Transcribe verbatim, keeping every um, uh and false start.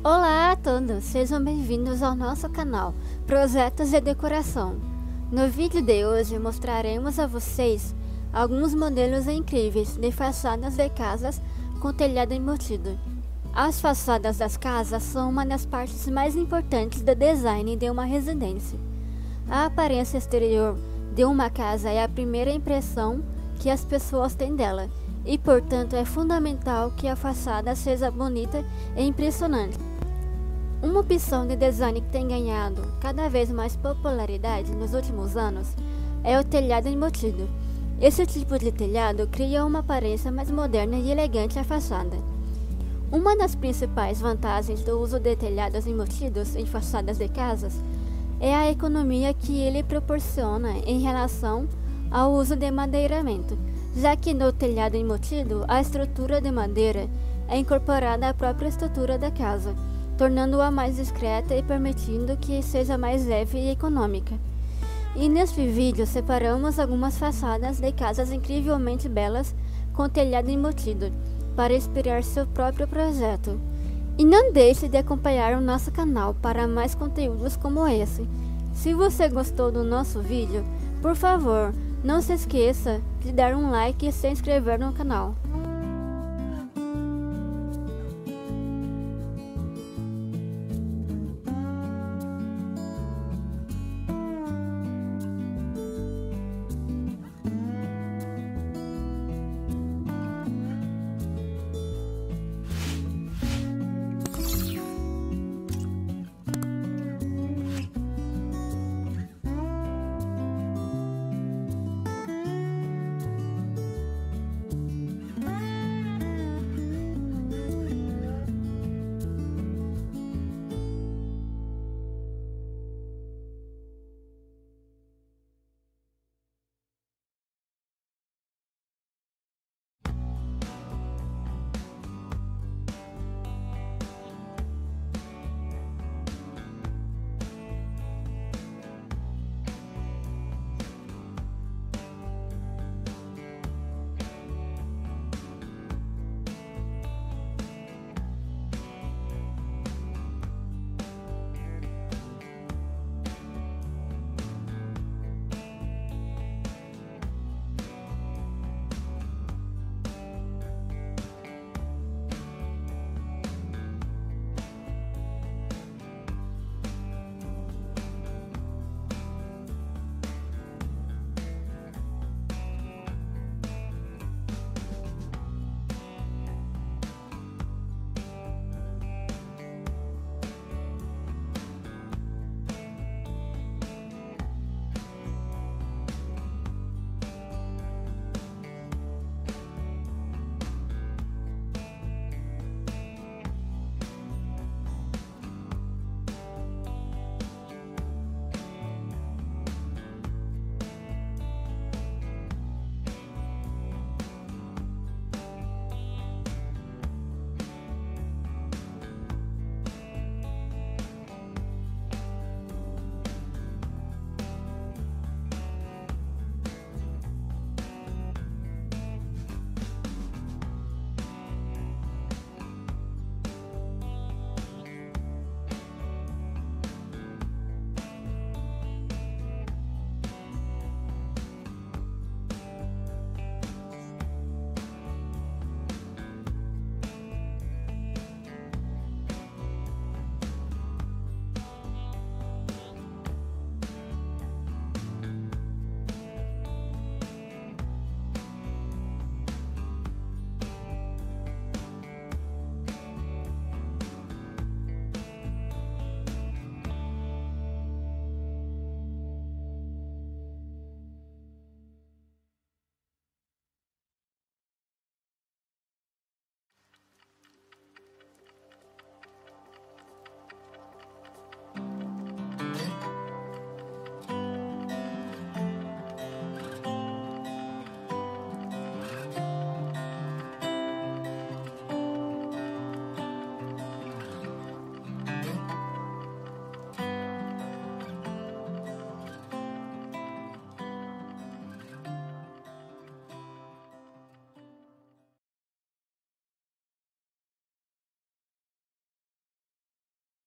Olá a todos, sejam bem-vindos ao nosso canal Projetos de Decoração. No vídeo de hoje mostraremos a vocês alguns modelos incríveis de fachadas de casas com telhado embutido. As fachadas das casas são uma das partes mais importantes do design de uma residência. A aparência exterior de uma casa é a primeira impressão que as pessoas têm dela, e portanto é fundamental que a fachada seja bonita e impressionante. Uma opção de design que tem ganhado cada vez mais popularidade nos últimos anos é o telhado embutido. Esse tipo de telhado cria uma aparência mais moderna e elegante à fachada. Uma das principais vantagens do uso de telhados embutidos em fachadas de casas é a economia que ele proporciona em relação ao uso de madeiramento, já que no telhado embutido a estrutura de madeira é incorporada à própria estrutura da casa, tornando-a mais discreta e permitindo que seja mais leve e econômica. E neste vídeo separamos algumas fachadas de casas incrivelmente belas com telhado embutido, para inspirar seu próprio projeto. E não deixe de acompanhar o nosso canal para mais conteúdos como esse. Se você gostou do nosso vídeo, por favor, não se esqueça de dar um like e se inscrever no canal.